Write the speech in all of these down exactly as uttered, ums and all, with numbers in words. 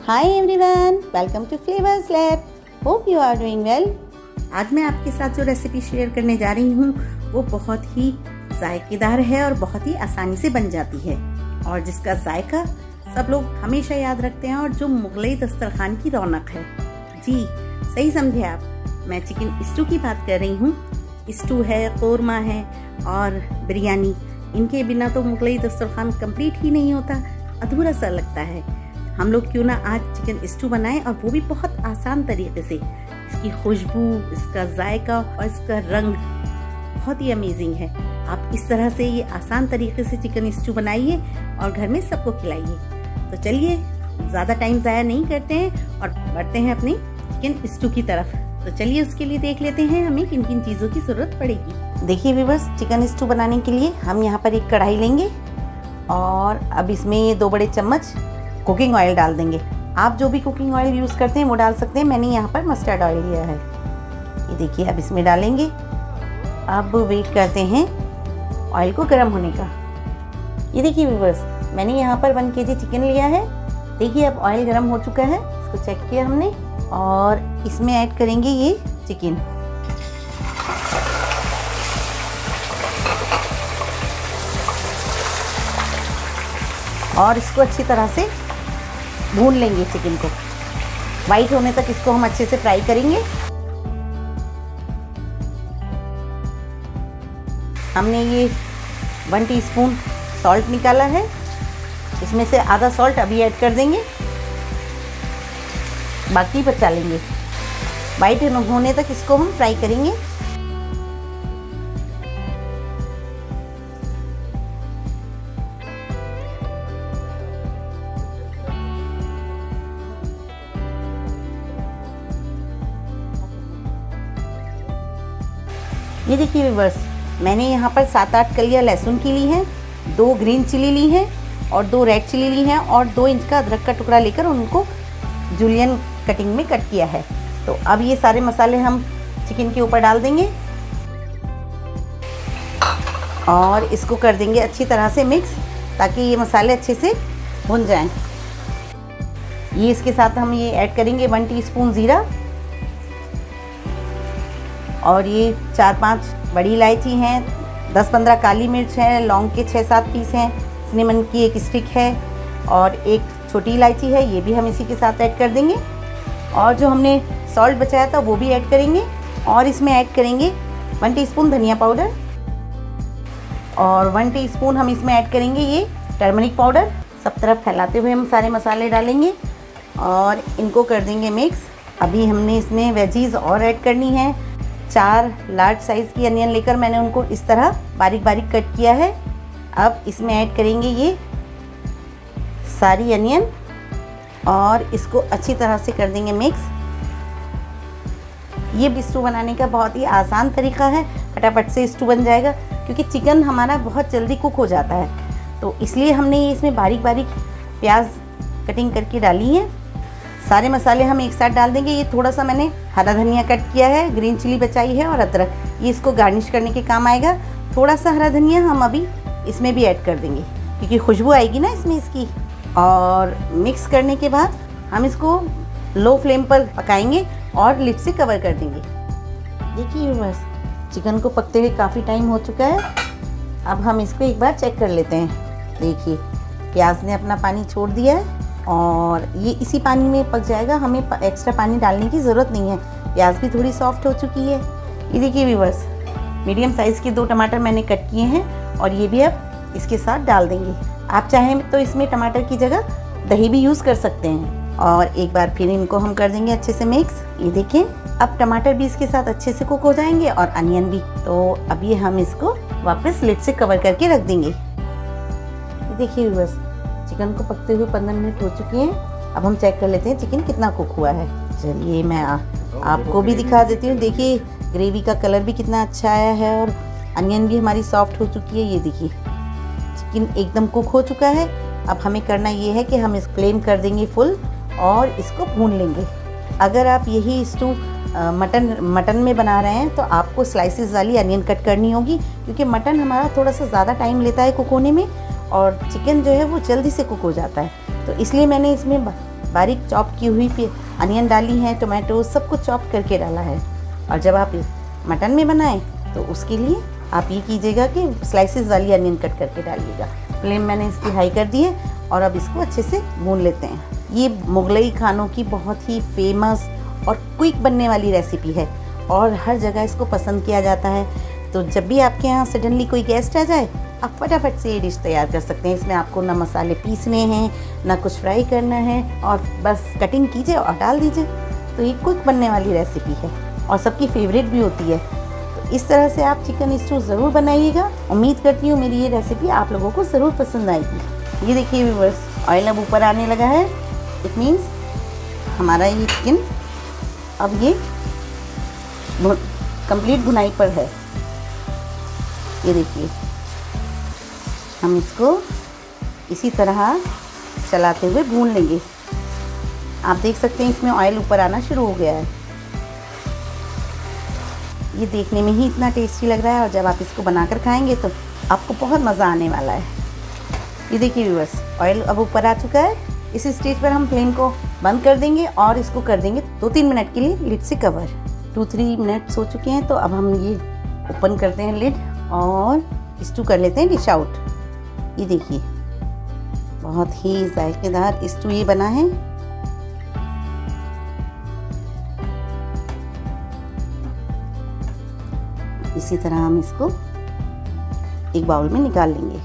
Hi everyone, welcome to Flavours Lab. Hope you are doing well. आज मैं आपके साथ जो रेसिपी शेयर करने जा रही हूँ वो बहुत ही जायकेदार है और बहुत ही आसानी से बन जाती है और जिसका जायका सब लोग हमेशा याद रखते हैं और जो मुगलई दस्तरखान की रौनक है। जी सही समझे आप, मैं चिकन स्टू की बात कर रही हूँ। स्टू है, कोरमा है और बिरयानी, इनके बिना तो मुगलई दस्तरखान कंप्लीट ही नहीं होता, अधूरा सा लगता है। हम लोग क्यों ना आज चिकन स्टू बनाएं और वो भी बहुत आसान तरीके से। इसकी खुशबू, इसका जायका और इसका रंग बहुत ही अमेजिंग है। आप इस तरह से ये आसान तरीके से चिकन स्टू बनाइए और घर में सबको खिलाइए। तो चलिए ज़्यादा टाइम ज़ाया नहीं करते हैं और बढ़ते हैं अपने चिकन स्टू की तरफ। तो चलिए उसके लिए देख लेते हैं हमें किन किन चीज़ों की ज़रूरत पड़ेगी। देखिए व्यूअर्स, चिकन स्टू बनाने के लिए हम यहाँ पर एक कढ़ाई लेंगे और अब इसमें ये दो बड़े चम्मच कुकिंग ऑयल डाल देंगे। आप जो भी कुकिंग ऑयल यूज़ करते हैं वो डाल सकते हैं। मैंने यहाँ पर मस्टर्ड ऑयल लिया है। ये देखिए, अब इसमें डालेंगे। अब वेट करते हैं ऑयल को गर्म होने का। ये देखिए व्यूअर्स, मैंने यहाँ पर वन केजी चिकन लिया है। देखिए अब ऑयल गर्म हो चुका है, इसको चेक किया हमने और इसमें ऐड करेंगे ये चिकन। और इसको अच्छी तरह से भून लेंगे। चिकन को वाइट होने तक इसको हम अच्छे से फ्राई करेंगे। हमने ये वन टीस्पून सॉल्ट निकाला है, इसमें से आधा सॉल्ट अभी ऐड कर देंगे, बाकी बचा लेंगे। वाइट होने तक इसको हम फ्राई करेंगे। ये देखिए व्यूअर्स, मैंने यहाँ पर सात आठ कलियाँ लहसुन की ली हैं, दो ग्रीन चिली ली हैं और दो रेड चिली ली हैं और दो इंच का अदरक का टुकड़ा लेकर उनको जूलियन कटिंग में कट किया है। तो अब ये सारे मसाले हम चिकन के ऊपर डाल देंगे और इसको कर देंगे अच्छी तरह से मिक्स, ताकि ये मसाले अच्छे से भुन जाएं। ये इसके साथ हम ये ऐड करेंगे वन टीस्पून ज़ीरा और ये चार पांच बड़ी इलायची हैं, दस पंद्रह काली मिर्च हैं, लौंग के छः सात पीस हैं, सिनेमन की एक स्टिक है और एक छोटी इलायची है, ये भी हम इसी के साथ ऐड कर देंगे। और जो हमने सॉल्ट बचाया था वो भी ऐड करेंगे और इसमें ऐड करेंगे वन टीस्पून धनिया पाउडर और वन टीस्पून हम इसमें ऐड करेंगे ये टर्मरिक पाउडर। सब तरफ फैलाते हुए हम सारे मसाले डालेंगे और इनको कर देंगे मिक्स। अभी हमने इसमें वेजीज और ऐड करनी है। चार लार्ज साइज़ की अनियन लेकर मैंने उनको इस तरह बारीक बारीक कट किया है। अब इसमें ऐड करेंगे ये सारी अनियन और इसको अच्छी तरह से कर देंगे मिक्स। ये स्टू बनाने का बहुत ही आसान तरीका है, फटाफट से स्टू बन जाएगा क्योंकि चिकन हमारा बहुत जल्दी कुक हो जाता है। तो इसलिए हमने ये इसमें बारीक बारीक प्याज कटिंग करके डाली है। सारे मसाले हम एक साथ डाल देंगे। ये थोड़ा सा मैंने हरा धनिया कट किया है, ग्रीन चिली बचाई है और अदरक, ये इसको गार्निश करने के काम आएगा। थोड़ा सा हरा धनिया हम अभी इसमें भी ऐड कर देंगे क्योंकि खुशबू आएगी ना इसमें इसकी। और मिक्स करने के बाद हम इसको लो फ्लेम पर पकाएंगे और लिड से कवर कर देंगे। देखिए बस चिकन को पकते हुए काफ़ी टाइम हो चुका है। अब हम इसको एक बार चेक कर लेते हैं। देखिए प्याज ने अपना पानी छोड़ दिया है और ये इसी पानी में पक जाएगा, हमें एक्स्ट्रा पानी डालने की ज़रूरत नहीं है। प्याज भी थोड़ी सॉफ्ट हो चुकी है। ये देखिए व्यूअर्स, मीडियम साइज़ के दो टमाटर मैंने कट किए हैं और ये भी अब इसके साथ डाल देंगे। आप चाहें तो इसमें टमाटर की जगह दही भी यूज़ कर सकते हैं। और एक बार फिर इनको हम कर देंगे अच्छे से मिक्स। ये देखिए अब टमाटर भी इसके साथ अच्छे से कुक हो जाएंगे और अनियन भी। तो अभी हम इसको वापस लिड से कवर करके रख देंगे। ये देखिए व्यूअर्स, चिकन को पकते हुए पंद्रह मिनट हो चुके हैं। अब हम चेक कर लेते हैं चिकन कितना कुक हुआ है। चलिए मैं आ, आपको भी दिखा देती हूँ। देखिए ग्रेवी का कलर भी कितना अच्छा आया है और अनियन भी हमारी सॉफ्ट हो चुकी है। ये देखिए चिकन एकदम कुक हो चुका है। अब हमें करना ये है कि हम इस फ्लेम कर देंगे फुल और इसको भून लेंगे। अगर आप यही स्टू मटन मटन में बना रहे हैं तो आपको स्लाइसिस वाली अनियन कट करनी होगी क्योंकि मटन हमारा थोड़ा सा ज़्यादा टाइम लेता है कुक होने में और चिकन जो है वो जल्दी से कुक हो जाता है। तो इसलिए मैंने इसमें बारीक चॉप की हुई अनियन डाली है, टोमेटो सब कुछ चॉप करके डाला है। और जब आप मटन में बनाएं तो उसके लिए आप ये कीजिएगा कि स्लाइसेस वाली अनियन कट करके डालिएगा। फ्लेम मैंने इसकी हाई कर दी है और अब इसको अच्छे से भून लेते हैं। ये मुगलई खानों की बहुत ही फेमस और क्विक बनने वाली रेसिपी है और हर जगह इसको पसंद किया जाता है। तो जब भी आपके यहाँ सडनली कोई गेस्ट आ जाए, आप फटाफट से ये डिश तैयार कर सकते हैं। इसमें आपको ना मसाले पीसने हैं, ना कुछ फ्राई करना है, और बस कटिंग कीजिए और डाल दीजिए। तो ये क्विक बनने वाली रेसिपी है और सबकी फेवरेट भी होती है। तो इस तरह से आप चिकन स्टू ज़रूर बनाइएगा। उम्मीद करती हूँ मेरी ये रेसिपी आप लोगों को ज़रूर पसंद आएगी। ये देखिए व्यूअर्स, ऑयल अब ऊपर आने लगा है। इट मीन्स हमारा ये चिकन अब ये कंप्लीट भुनाई पर है। ये देखिए, हम इसको इसी तरह चलाते हुए भून लेंगे। आप देख सकते हैं इसमें ऑयल ऊपर आना शुरू हो गया है। ये देखने में ही इतना टेस्टी लग रहा है और जब आप इसको बनाकर खाएंगे तो आपको बहुत मज़ा आने वाला है। ये देखिए व्यूअर्स, ऑयल अब ऊपर आ चुका है। इस स्टेज पर हम फ्लेम को बंद कर देंगे और इसको कर देंगे दो तीन मिनट के लिए लिड से कवर। टू थ्री मिनट्स हो चुके हैं, तो अब हम ये ओपन करते हैं लिड और स्टू कर लेते हैं डिश आउट। ये देखिए, बहुत ही जायकेदार स्टू ये बना है। इसी तरह हम इसको एक बाउल में निकाल लेंगे।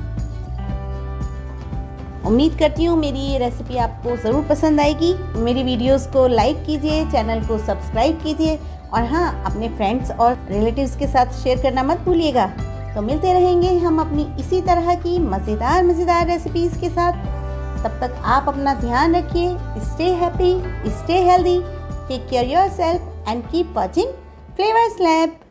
उम्मीद करती हूँ मेरी ये रेसिपी आपको ज़रूर पसंद आएगी। मेरी वीडियोस को लाइक कीजिए, चैनल को सब्सक्राइब कीजिए और हाँ, अपने फ्रेंड्स और रिलेटिव्स के साथ शेयर करना मत भूलिएगा। तो मिलते रहेंगे हम अपनी इसी तरह की मज़ेदार मज़ेदार रेसिपीज़ के साथ। तब तक आप अपना ध्यान रखिए। Stay happy, stay healthy, take care yourself and keep watching Flavours lab.